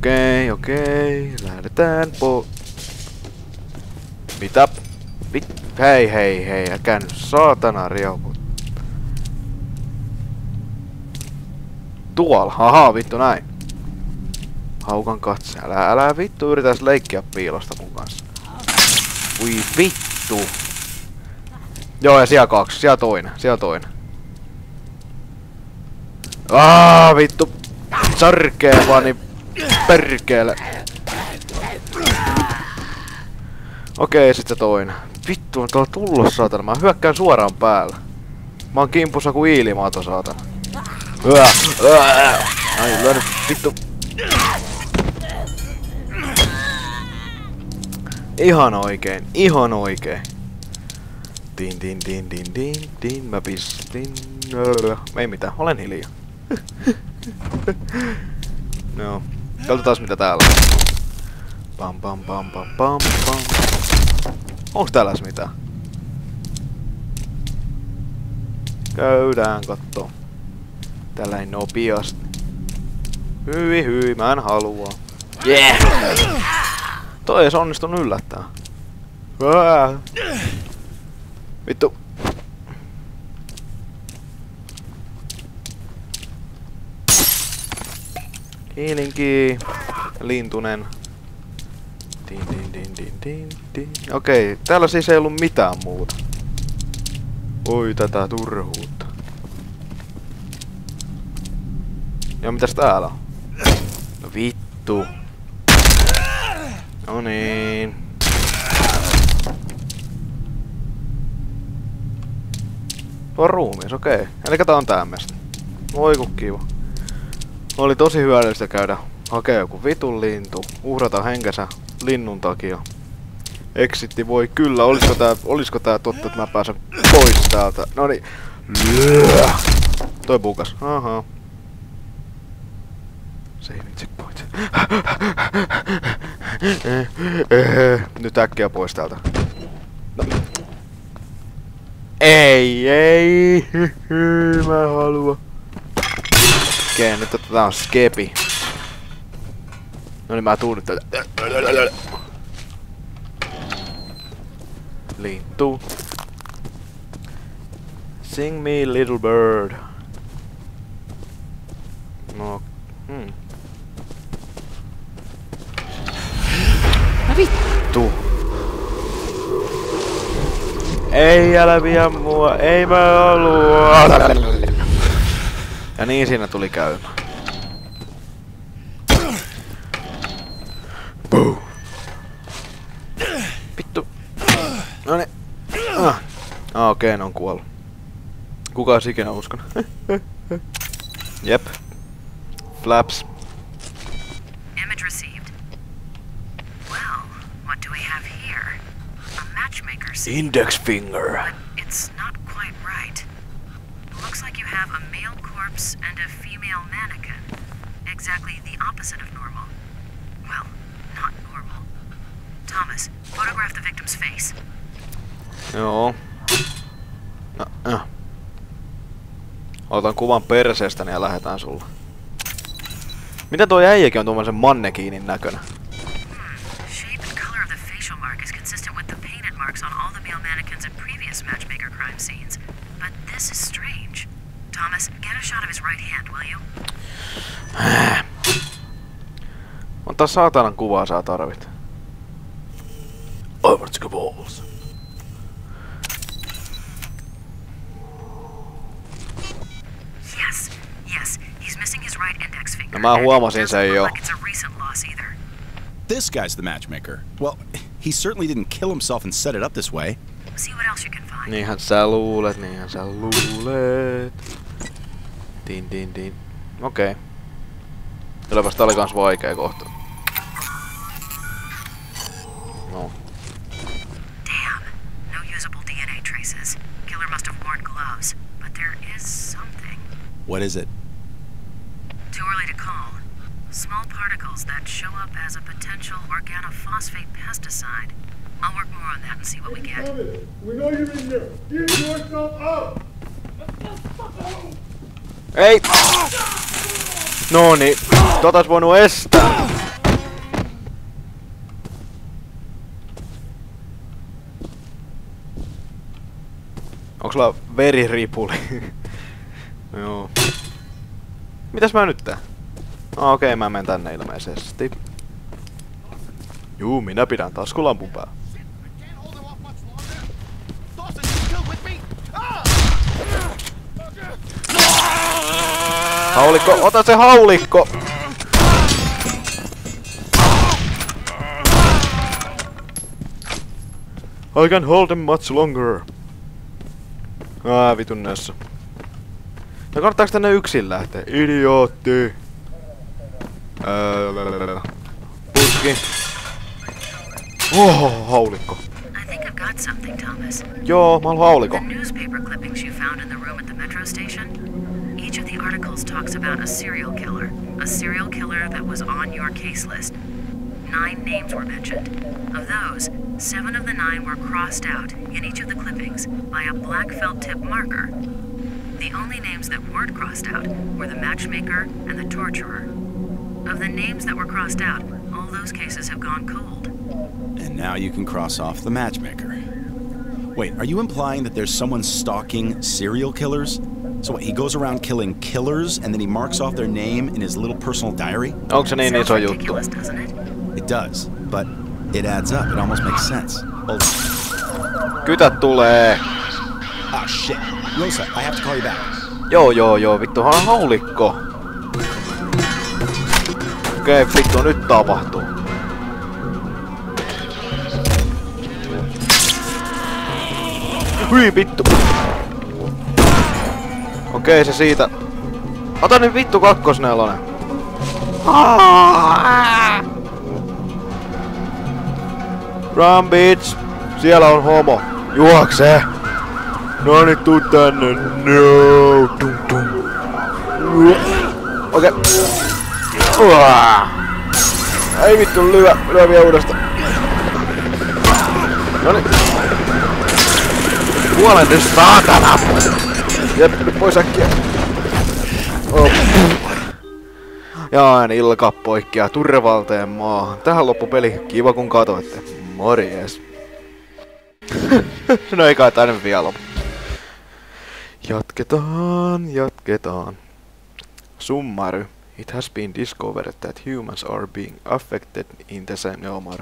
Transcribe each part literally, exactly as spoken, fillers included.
Okei, okei. Lähdetään po... Mitä? Vit... Hei, hei, hei. Äkää nyt saatana rioput. Tuolla. Haha, vittu näin. Haukan katse. Älä, älä vittu yritäis leikkiä piilosta mun kanssa. Ui vittu. Joo, ja siellä kaksi. Siellä toinen. Siellä toinen. Aa, vittu. Sarkee vaan niin perkeele. Okei, sit se toinen. Vittu, on tuolla tullos saatana. Mä hyökkään suoraan päällä. Mä oon kimpussa ku iilimato saatana. Ai, lyö nyt vittu. Ihan oikein, ihan oikein. Tin tin tin tin tin tin. Mä pistin. Ei mitään, olen hiljaa. No, katsotaan mitä täällä on. Pam pam pam pam pam pam. Onks täällä mitään? Käydään kattoo. Tällä ei nopeasti. Hyi hyi, mä en halua. Yeah! Toi ei se onnistunut yllättää. Ää. Vittu. Hiilinki. Lintunen. Din, din, din, din, din, din. Okei, täällä siis ei ollut mitään muuta. Oi tätä turhuutta. Ja mitäs täällä on? No vittu. No niin. Tuo on ruumis, okei. Okay. Eli tää on tämmöstä. Voi ku kiva. Oli tosi hyödyllistä käydä hakea joku vitun lintu. Uhrata henkensä linnun takia. Exitti voi kyllä. Olisiko tää, olisiko tää totta, että mä pääsen pois täältä? Noniin. Toi bukas. Aha. Saving checkpoint. Nyt äkkiä pois täältä. No. Ei, ei. Mä en halua. Okei, okay, nyt tää on skepi. No niin, mä tuun nyt täältä. Lintu. Sing me little bird. No, hmm. Vittu. Ei älä vie mua, ei mä halua. Ja niin siinä tuli käymään. Boo. Vittu. Noni. Ah. Ah, okei, okay, ne on kuollut. Kuka olisi ikinä uskonut? Jep. Flaps. Image received. Well, what do we have here? A matchmaker scene. Index finger. But it's not quite right. Looks like you have a male corpse and a female mannequin. Exactly the opposite of normal. Well, not normal. Thomas, photograph the victim's face. Joo. No, äh. Otan kuvan perseestäni ja lähetään sulle. Mitä toi äijäkin on tuommoisen mannekiinin näkönä? Shape and color of the facial mark is consistent with the painted marks on all the male mannequins in previous matchmaker crime scenes. But this is strange. Thomas, get a shot of his right hand, will you? Monta saatanan kuvaa sä tarvit? I want to go balls. Yes, yes, he's missing his right index finger. No mä huomasin sen jo. Like it's a recent loss either. This guy's the matchmaker. Well, he certainly didn't kill himself and set it up this way. See what else you can find. Niinhän sä luulet, niinhän sä luulet. Din din din. Okei. Okay. Kylläpäs tää oli kans vaikea kohta. No. Damn, no usable D N A traces. Killer must have worn gloves, but there is something. What is it? Too early to call. Small particles that show up as a potential organophosphate pesticide. I'll work more on that and see what we get. We know you're in there. Give yourself up. Ei! Noni, totas voinut estää. sulla veriripuli? Joo. Mitäs mä nyt teen? Ah, okei, okay, mä menen tänne ilmeisesti. Juu, minä pidän taskulampun päällä. Haulikko, ota se haulikko! I can hold them much longer. Ah, vitun näissä. No kannattaako tänne yksin lähteä? Idiootti! Öö, Putki. Oho, haulikko. I think I've got something, Thomas. Joo, mä haluan haulikko. The newspaper clippings you found in the room at the metro station. Each of the articles talks about a serial killer. A serial killer that was on your case list. Nine names were mentioned. Of those, seven of the nine were crossed out in each of the clippings by a black felt tip marker. The only names that weren't crossed out were the matchmaker and the torturer. Of the names that were crossed out, all those cases have gone cold. And now you can cross off the matchmaker. Wait, are you implying that there's someone stalking serial killers? So what, he goes around killing killers and then he marks off their name in his little personal diary? Onko se niin Sounds iso juttu? ridiculous, doesn't it? It does, but it adds up. It almost makes sense. Oh, Kytät tulee. ah, shit. Rosa, I have to call you back. Joo, joo, joo, vittuhan on haulikko. Okei, okay, vittu, nyt tapahtuu. Hyi, vittu. Okei, okay, se siitä. Ota nyt vittu kakkosnelonen. Run, bitch. Siellä on homo. Juokse. No niin, tuu tänne. No. Tum, tum. Okei. Okay. Ei vittu, lyö. Lyö vielä uudestaan. Noniin. Kuolen nyt, saatana! Jep, nyt pois äkkiä. Oh. Jaan ilka poikkia turvalteen maahan. Tähän loppu peli. Kiva kun katoitte. Morjes. No ei kai tänne vielä lopu. Jatketaan, jatketaan. Summary. It has been discovered that humans are being affected in the same... Joo, moro.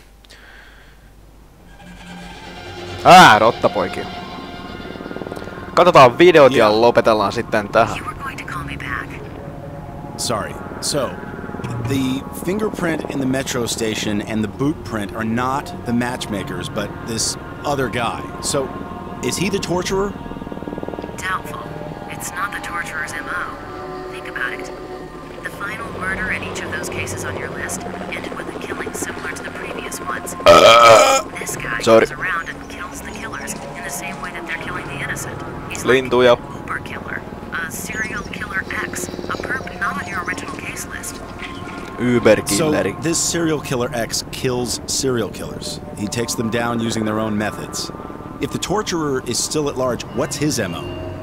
Ää, rottapoikia. Katsotaan videot ja lopetellaan sitten tähän. You were going to call me back. Sorry. So, the fingerprint in the metro station and the boot print are not the matchmakers, but this other guy. So, is he the torturer? Doubtful. It's not the torturer's M O. Think about it. The final murder in each of those cases on your list ended with a killing similar to the previous ones. This guy Sorry. goes around and kills the killers in the same way that they're killing the innocent. He's Lintuja. like an Uber killer, a serial killer X, a perp not on your original case list. Uber-killeri. So, this serial killer X kills serial killers. He takes them down using their own methods. If the torturer is still at large, what's his M O?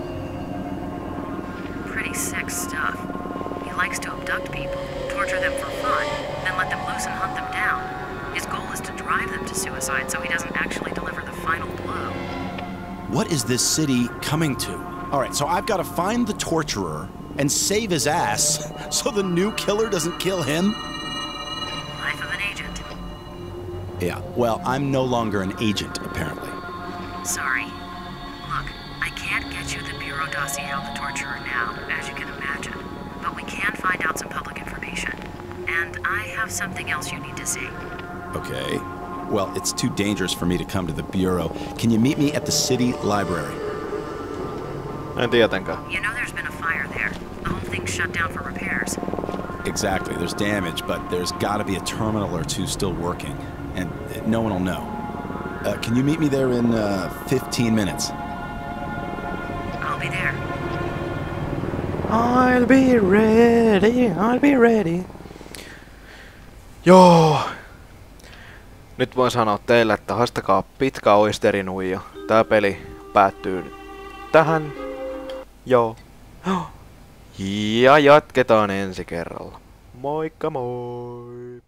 Pretty sick stuff. He likes to abduct people, torture them for fun, then let them loose and hunt them down. His goal is to drive them to suicide so he doesn't actually deliver the final blow. What is this city coming to? Alright, so I've got to find the torturer and save his ass so the new killer doesn't kill him? Life of an agent. Yeah, well, I'm no longer an agent, apparently. Sorry. Look, I can't get you the Bureau dossier on the torturer now, as you can imagine. But we can find out some public information. And I have something else you need to see. Okay. Well, it's too dangerous for me to come to the Bureau. Can you meet me at the city library? En tietenkään. You know there's been a fire there. The whole thing's shut down for repairs. Exactly. There's damage, but there's got to be a terminal or two still working. And no one will know. Uh, can you meet me there in uh, fifteen minutes? I'll be there. I'll be ready, I'll be ready. Joo. Nyt voin sanoa teille, että haistakaa pitkä oisterinuija. Tää peli päättyy tähän. Joo. Ja jatketaan ensi kerralla. Moikka moi!